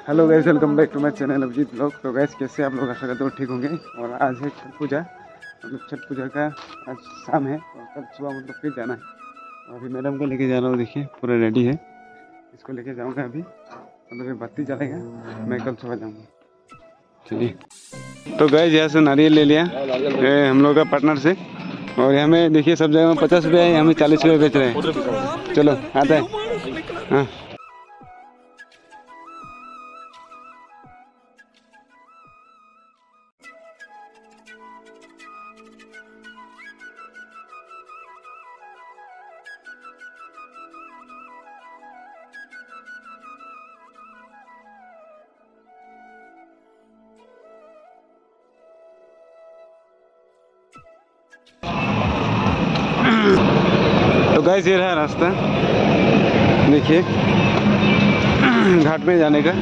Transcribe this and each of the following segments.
Hello guys, welcome back to my channel Abhijit blog. तो guys कैसे आप लोग, आशा करते हो ठीक होंगे। और आज है छठ पूजा, मतलब छठ पूजा का आज शाम है और कल सुबह मतलब फिर जाना है। और अभी मैडम को लेके जा रहा हूँ, देखिए पूरा रेडी है। इसको लेके जाऊँगा अभी, मतलब ये बत्ती जलेगा, मैं कल सुबह जाऊँगा। चलिए, तो गाइस यहाँ से नारियल ले लिया हम लोग का पार्टनर से। और यहाँ में देखिए सब जगह में 50 रुपये है, हमें 40 रुपये बेच रहे हैं। चलो आता है। हाँ तो गाइस ये रहा रास्ता, देखिए घाट में जाने का।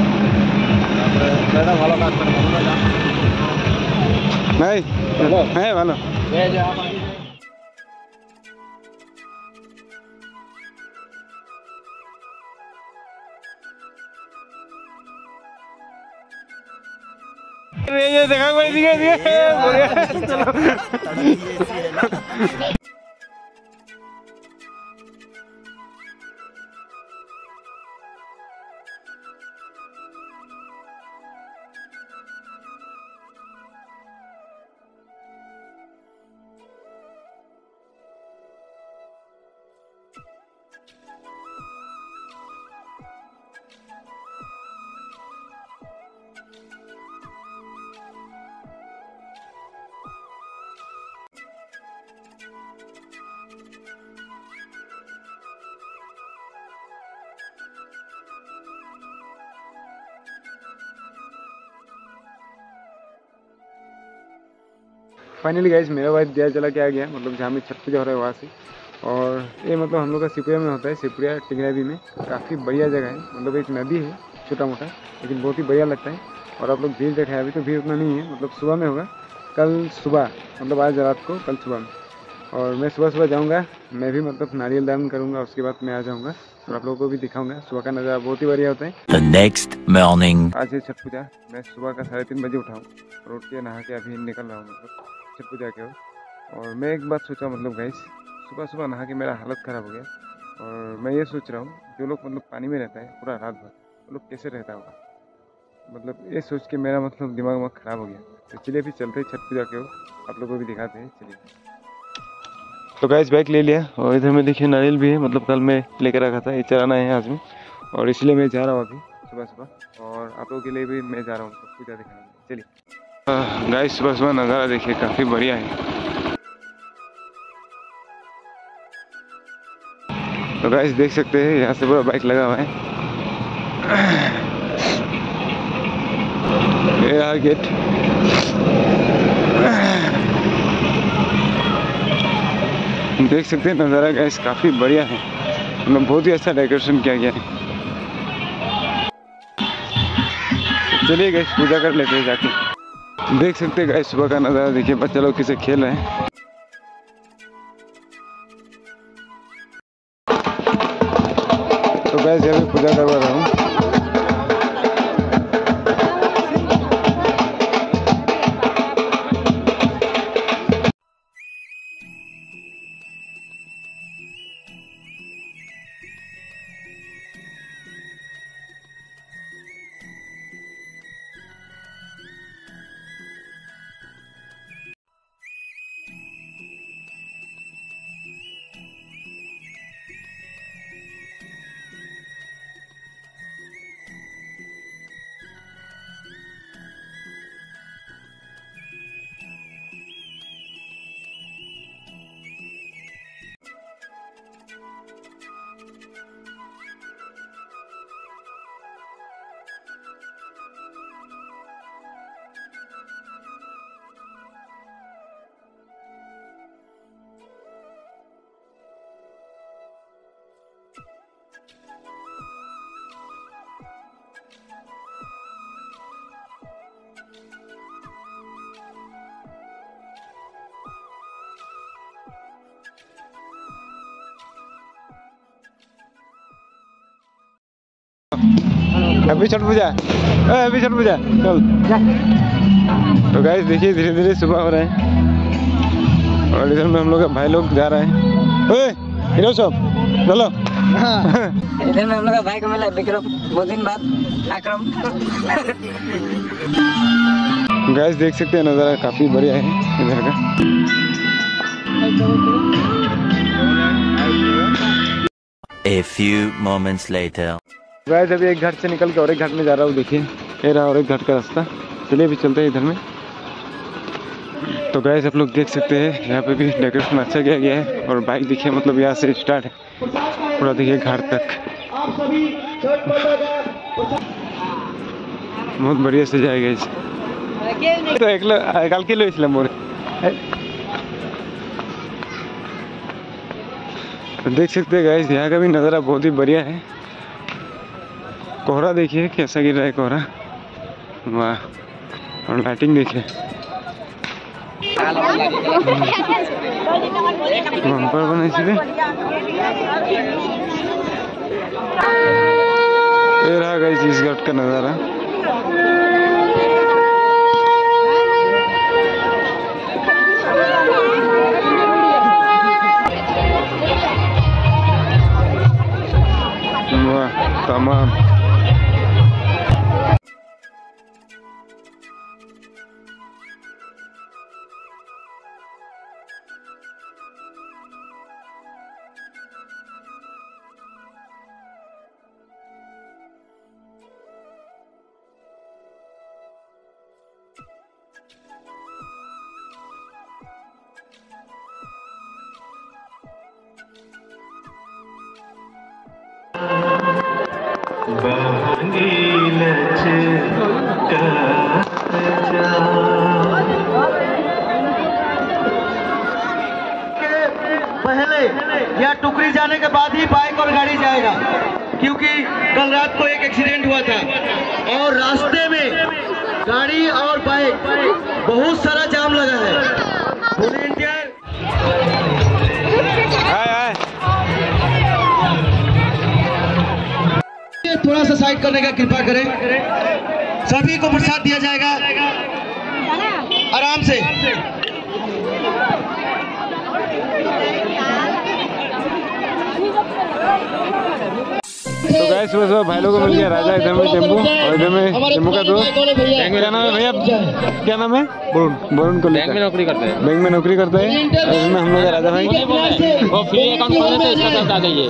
भाई है ভালো। ये देखा कोई दिखे फाइनली गाइस मेरा वाइफ दिया जला के आ गया, मतलब जहाँ में छठ पूजा हो रहा है वहाँ से। और ये मतलब हम लोग का सिपुरिया में होता है, सिपुरिया टिंगरावी में। काफ़ी बढ़िया जगह है, मतलब एक नदी है छोटा मोटा, लेकिन बहुत ही बढ़िया लगता है। और आप लोग भीड़ देखा है, अभी तो भीड़ उतना नहीं है, मतलब सुबह में होगा, कल सुबह, मतलब आज रात को, कल सुबह में। और मैं सुबह सुबह जाऊँगा, मैं भी मतलब नारियल दान करूँगा, उसके बाद मैं आ जाऊँगा और आप लोगों को भी दिखाऊँगा। सुबह का नज़ारा बहुत ही बढ़िया होता है। The next morning. आज है छठ पूजा, मैं सुबह का 3:30 बजे उठाऊँ और उठ के नहा के अभी निकल रहा हूँ, मतलब छठ पूजा के ओर। और मैं एक बात सोचा, मतलब गाइस सुबह सुबह नहा के मेरा हालत ख़राब हो गया। और मैं ये सोच रहा हूँ, जो लोग मतलब पानी में रहता है पूरा रात भर, वो लोग कैसे रहता होगा, मतलब ये सोच के मेरा मतलब दिमाग ख़राब हो गया। तो चलिए अभी चलते हैं छठ पूजा के ओर, आप लोगों को भी दिखाते हैं। चलिए, तो गाइस बैग ले लिया और इधर में देखिए नारियल भी है, मतलब कल मैं लेकर रखा था, ये चढ़ाना है आज में। और इसलिए मैं जा रहा हूँ अभी सुबह सुबह, और आप लोगों के लिए भी मैं जा रहा हूँ पूजा दिखाने। चलिए गाइस, सुबह सुबह नज़ारा देखिए, काफ़ी बढ़िया है। तो गाइस देख सकते हैं, यहाँ से पूरा बाइक लगा हुआ है। ये रहा गेट। देख सकते हैं नज़ारा गाइस, काफ़ी बढ़िया है, मतलब बहुत ही अच्छा डेकोरेशन किया गया है। चलिए गाइस पूजा कर लेते हैं जाके। देख सकते हैं गाइस सुबह का नज़ारा देखिए, बच्चे लोग किसे खेल रहे हैं। तो गाइस यहाँ पे पूजा करवा रहा हूँ। Happy Chhath Puja, happy Chhath Puja. चल तो गाइस देखिए धीरे धीरे सुबह हो रहा है और इधर में हम लोग भाई लोग जा रहे हैं। हीरो सब चलो। इधर में हम लोग का भाई को मिला विक्रम, बहुत दिन बाद अक्रम। गाइस देख सकते हैं नज़ारा काफ़ी बढ़िया है इधर का। A few moments later. Guys अभी एक घाट से निकल के और एक घाट में जा रहा हूँ। देखिए ये रहा और एक घाट का रास्ता। चलिए अभी चलते हैं इधर में। तो गाइस आप लोग देख सकते हैं यहाँ पे भी डेकोरेशन अच्छा किया गया है और बाइक देखिए मतलब यहाँ से स्टार्ट है पूरा देखिए घाट तक बहुत बढ़िया से जाएगा इस तो एक कल किलो इसलिए मोर तो देख सकते हैं गाइस यहाँ का भी नज़ारा बहुत ही बढ़िया है। कोहरा देखिए कैसा गिर रहा है कोहरा, वाह। और लाइटिंग देखिए बम्पर बना इसलिए। ये रहा गाइस इस घाट का नज़ारा। वाह तमाम। पहले या टुकड़ी जाने के बाद ही बाइक और गाड़ी जाएगा, क्योंकि कल रात को एक एक्सीडेंट हुआ था और रास्ते में गाड़ी और बाइक बहुत सारा जाम लगा है। वॉलंटियर थोड़ा सा साइड करने का कृपा करें। सभी को प्रसाद दिया जाएगा आराम से। तो गाइस सुबह सुबह भाई लोगों को मिल गया राजा इधर में टेम्पू और इधर में टेम्पू का दोस्त। क्या नाम है भैया, क्या नाम है? वरुण। वरुण को बैंक में नौकरी करते हैं, बैंक में नौकरी करते हैं। और इसमें हम लोग राजा भाई वो फ्री अकाउंट खोलने से इसका साथ आ जाइए।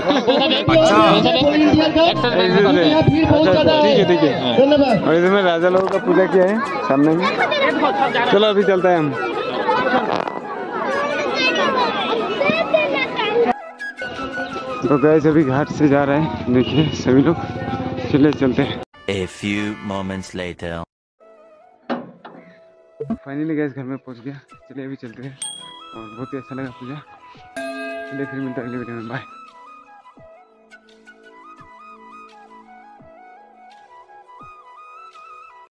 ठीक है। और इसमें राजा लोगों का पूजा किया है सामने में। चलो अभी चलता है हम। तो गाइस अभी घाट से जा रहे हैं देखिए सभी लोग। चलिए चलते हैं। A few moments later. Finally guys घर में पहुंच गया। चलिए अभी चलते हैं और बहुत ही अच्छा लगा पूजा। चलिए फिर मिलते हैं अगले वीडियो में, बाय।